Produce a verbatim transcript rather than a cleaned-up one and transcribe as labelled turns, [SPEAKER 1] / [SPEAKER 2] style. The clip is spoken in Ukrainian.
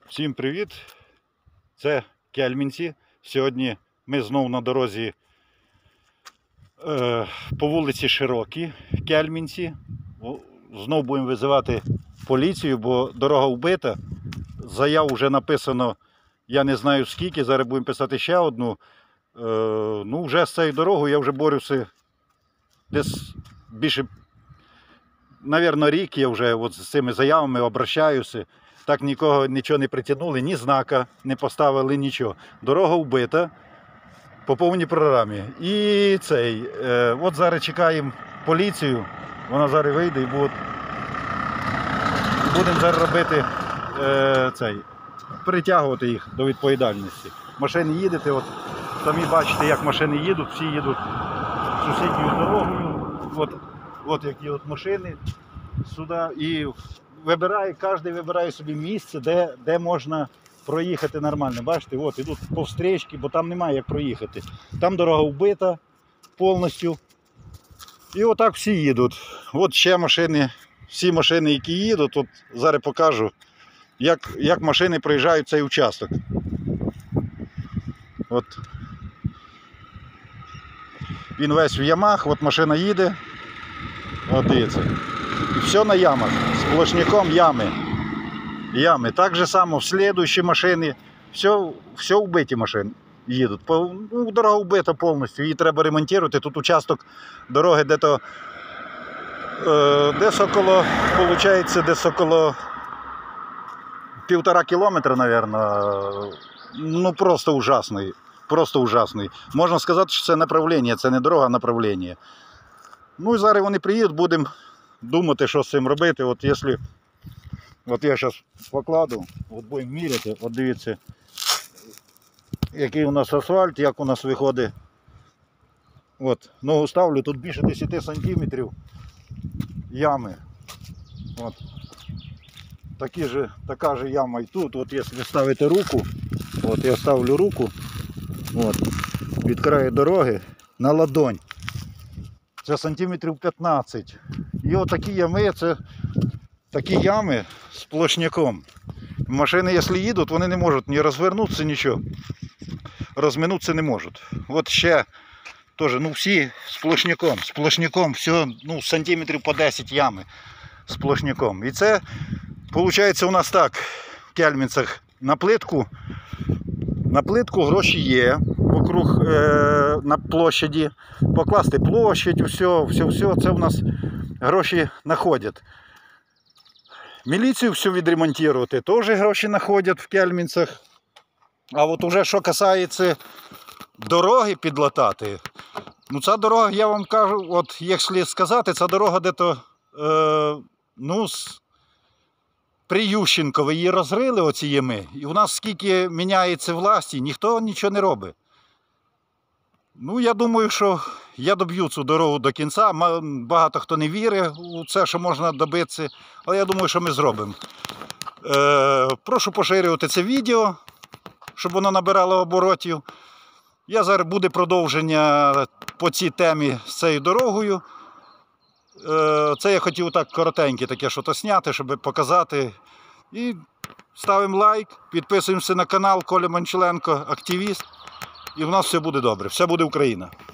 [SPEAKER 1] Всім привіт! Це Кельмінці. Сьогодні ми знову на дорозі е, по вулиці Широкій в Кельмінці. Знову будемо визивати поліцію, бо дорога вбита. Заяв вже написано, я не знаю скільки, зараз будемо писати ще одну. Е, ну, вже з цією дорогою я вже борюся десь більше, мабуть, рік я вже от з цими заявами обращаюся. Так нікого нічого не притягнули, ні знака не поставили, нічого. Дорога вбита по повній програмі. І цей, е, от зараз чекаємо поліцію, вона зараз вийде і буде, будемо зараз робити е, цей, притягувати їх до відповідальності. Машини їдете, от самі бачите, як машини їдуть, всі їдуть сусідньою дорогою. От, от які от машини сюди і вибирає, кожен вибирає собі місце, де, де можна проїхати нормально. Бачите, от ідуть повстрічки, бо там немає як проїхати. Там дорога вбита повністю. І отак всі їдуть. От ще машини, всі машини, які їдуть, от зараз покажу, як, як машини проїжджають цей участок. От. Він весь в ямах, от машина їде. От дивіться. І все на ямах, сплошняком ями. Ями. Так же само в слідуючі машини, все, все вбиті машини їдуть. Ну, дорога вбита повністю, її треба ремонтувати. Тут участок дороги де-то, е, десь около, виходить, десь около півтора кілометра, мабуть. Ну, просто ужасний. Просто ужасний. Можна сказати, що це направлення, це не дорога, а направлення. Ну і зараз вони приїдуть, будемо думати, що з цим робити. От якщо, от я зараз покладу, от будемо міряти, от дивіться, який у нас асфальт, як у нас виходить. От, ногу ставлю, тут більше десяти сантиметрів ями. От. Такі же, така же яма і тут. От якщо ставите руку, от я ставлю руку, от, від краю дороги на ладонь. Це сантиметрів п'ятнадцять. І отакі ями, це такі ями сплошняком. Машини, якщо їдуть, вони не можуть ні розвернутися, нічого. Розминутися не можуть. От ще теж, ну всі сплошняком, сплошняком, все, ну, сантиметрів по десять ями сплошняком. І це, виходить, у нас так, в Кельмінцях на плитку, на плитку гроші є. Вокруг е, на площаді, покласти площадь, все, все, все, це в нас гроші знаходять. Міліцію все відремонтувати, теж гроші знаходять в Кельмінцях. А от уже що касається дороги підлатати, ну ця дорога, я вам кажу, от якщо сказати, ця дорога де-то, е, ну, при Ющенкові її розрили, оці ями, і у нас скільки міняється власті, ніхто нічого не робить. Ну, я думаю, що я доб'ю цю дорогу до кінця. Багато хто не вірить у це, що можна добитися, але я думаю, що ми зробимо. Е, прошу поширювати це відео, щоб воно набирало оборотів. Я зараз буде продовження по цій темі з цією дорогою. Е, це я хотів так коротеньке таке щось зняти, щоб показати. І ставимо лайк, підписуємося на канал Коля Мончаленко, активіст. І в нас все буде добре, все буде Україна.